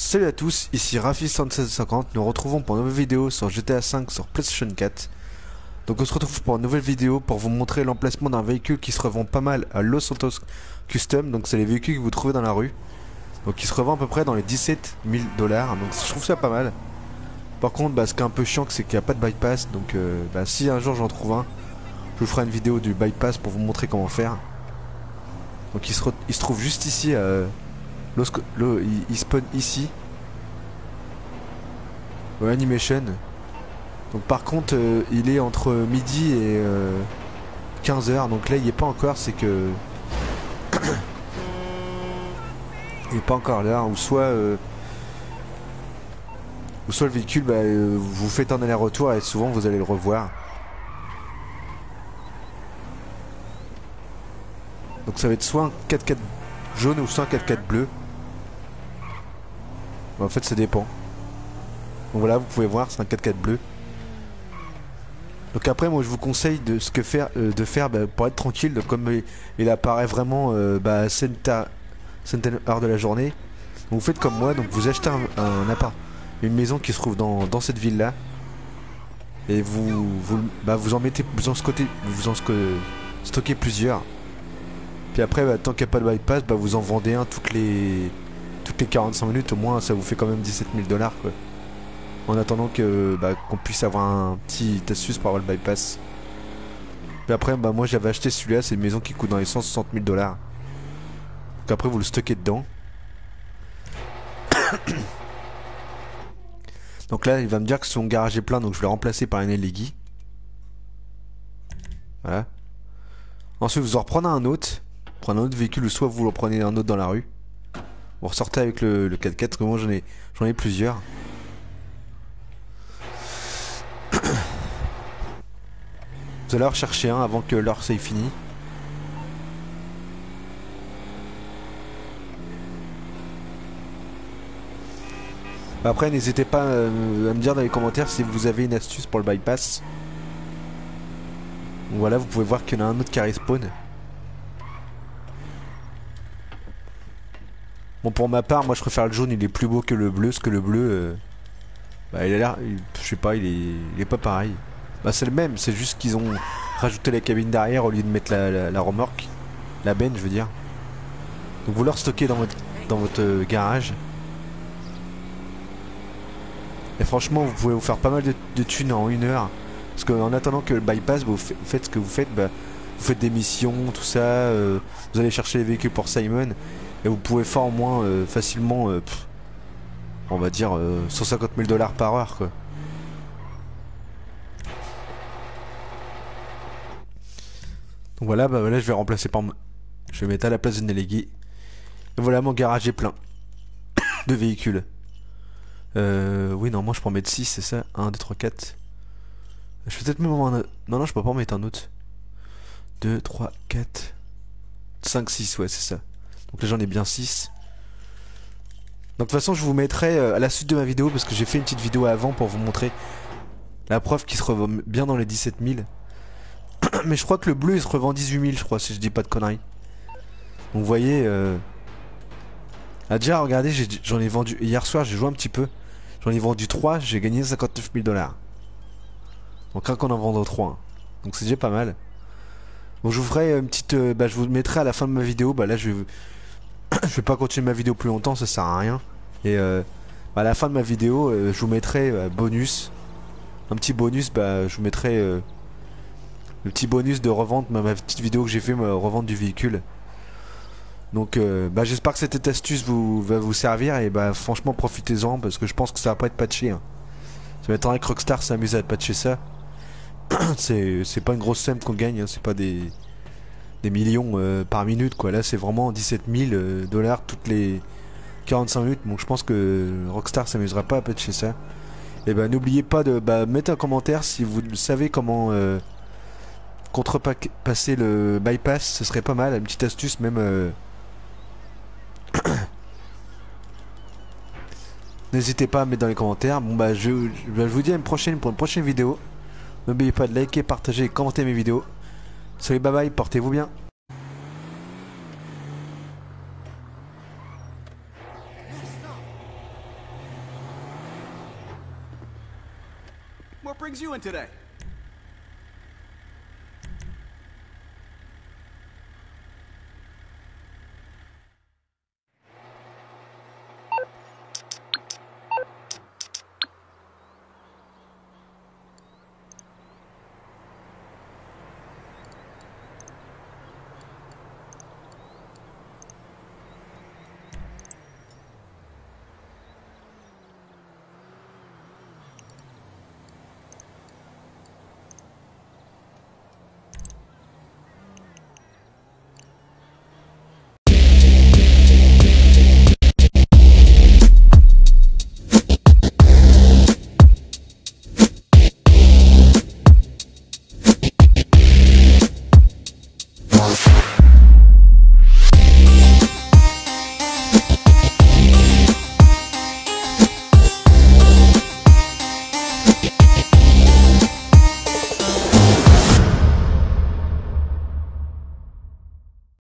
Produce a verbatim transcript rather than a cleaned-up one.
Salut à tous, ici Rafi soixante-seize cinquante, nous retrouvons pour une nouvelle vidéo sur G T A cinq sur PlayStation quatre. Donc on se retrouve pour une nouvelle vidéo pour vous montrer l'emplacement d'un véhicule qui se revend pas mal à Los Santos Custom. Donc c'est les véhicules que vous trouvez dans la rue. Donc qui se revend à peu près dans les dix-sept mille dollars, donc je trouve ça pas mal. Par contre bah, ce qui est un peu chiant c'est qu'il n'y a pas de bypass, donc euh, bah, si un jour j'en trouve un, je vous ferai une vidéo du bypass pour vous montrer comment faire. Donc il se, il se trouve juste ici, euh, Los... Le... il... il spawn ici. Ouais, Animation. Donc par contre euh, il est entre midi et euh, quinze heures, donc là il est pas encore, c'est que il est pas encore là, ou soit euh... ou soit le véhicule bah, euh, vous faites un aller-retour et souvent vous allez le revoir. Donc ça va être soit un quatre-quatre jaune ou soit un quatre-quatre bleu. Bah, en fait ça dépend. Donc voilà, vous pouvez voir, c'est un quatre-quatre bleu. Donc après moi je vous conseille de ce que faire euh, de faire bah, pour être tranquille, donc, comme il, il apparaît vraiment euh, bah, certaines heures de la journée. Donc, vous faites comme moi, donc vous achetez un, un appart, une maison qui se trouve dans, dans cette ville là. Et vous vous, bah, vous en mettez vous en stockez, vous en stockez plusieurs. Puis après bah, tant qu'il n'y a pas de bypass, bah, vous en vendez un toutes les toutes les quarante-cinq minutes, au moins ça vous fait quand même dix-sept mille dollars quoi. En attendant que bah, qu'on puisse avoir un petit astuce pour avoir le bypass. Puis après bah moi j'avais acheté celui-là, c'est une maison qui coûte dans les cent soixante mille dollars. Donc après vous le stockez dedans. Donc là il va me dire que son garage est plein, donc je vais le remplacer par une Elegi. Voilà. Ensuite vous en reprenez un autre. Prenez un autre véhicule, ou soit vous en prenez un autre dans la rue. Vous ressortez avec le, le quatre-quatre, parce que moi j'en ai, j'en ai plusieurs. Vous allez en rechercher un avant que l'heure soit finie. Après n'hésitez pas à me dire dans les commentaires si vous avez une astuce pour le bypass. Donc voilà, vous pouvez voir qu'il y en a un autre qui respawn. Bon, pour ma part, moi je préfère le jaune, il est plus beau que le bleu, parce que le bleu, euh, bah il a l'air, je sais pas, il est, il est pas pareil. Bah c'est le même, c'est juste qu'ils ont rajouté la cabine derrière au lieu de mettre la, la, la remorque, la benne je veux dire. Donc vous leur stockez dans votre, dans votre euh, garage. Et franchement vous pouvez vous faire pas mal de, de thunes en une heure. Parce qu'en attendant que le bypass, vous faites ce que vous faites, bah, vous faites des missions, tout ça, euh, vous allez chercher les véhicules pour Simon. Et vous pouvez faire au moins euh, facilement, euh, pff, on va dire euh, cent cinquante mille dollars par heure quoi. Donc voilà, bah voilà, je vais remplacer par... Je vais mettre à la place d'une Elegi. Et voilà, mon garage est plein de véhicules. Euh... Oui, non, moi je peux en mettre six, c'est ça. un, deux, trois, quatre. Je vais peut-être même en... Non, non, je peux pas en mettre un autre. deux, trois, quatre... cinq, six, ouais, c'est ça. Donc là j'en ai bien six. Donc de toute façon je vous mettrai euh, à la suite de ma vidéo, parce que j'ai fait une petite vidéo avant pour vous montrer la preuve qui se revend bien dans les dix-sept mille. Mais je crois que le bleu il se revend dix-huit mille, je crois, si je dis pas de conneries. Donc vous voyez, euh... ah, déjà regardez, j'en ai, ai vendu, hier soir j'ai joué un petit peu. J'en ai vendu trois, j'ai gagné cinquante-neuf mille dollars. Donc rien qu'on en vende trois, hein. Donc c'est déjà pas mal. Donc je vous ferai une petite, euh, bah je vous mettrai à la fin de ma vidéo, bah là je vais, je vais pas continuer ma vidéo plus longtemps, ça sert à rien. Et euh, bah à la fin de ma vidéo, euh, je vous mettrai euh, bonus, un petit bonus, bah je vous mettrai euh, le petit bonus de revente, ma, ma petite vidéo que j'ai fait, ma revente du véhicule. Donc euh, bah j'espère que cette astuce vous, va vous servir, et bah franchement profitez-en, parce que je pense que ça va pas être patché, hein. Ça m'étonnerait que Rockstar s'amuse à patcher ça. C'est pas une grosse somme qu'on gagne, hein. C'est pas des, des millions euh, par minute quoi. Là c'est vraiment dix-sept mille euh, dollars toutes les quarante-cinq minutes. Donc je pense que Rockstar s'amusera pas à patcher ça. Et bah n'oubliez pas de bah, mettre un commentaire si vous savez comment euh, contrepasser le bypass. Ce serait pas mal, une petite astuce même. euh... N'hésitez pas à mettre dans les commentaires. Bon bah je, je, je vous dis à une prochaine pour une prochaine vidéo. N'oubliez pas de liker, partager et commenter mes vidéos. Salut, bye bye, portez-vous bien. what brings you in today?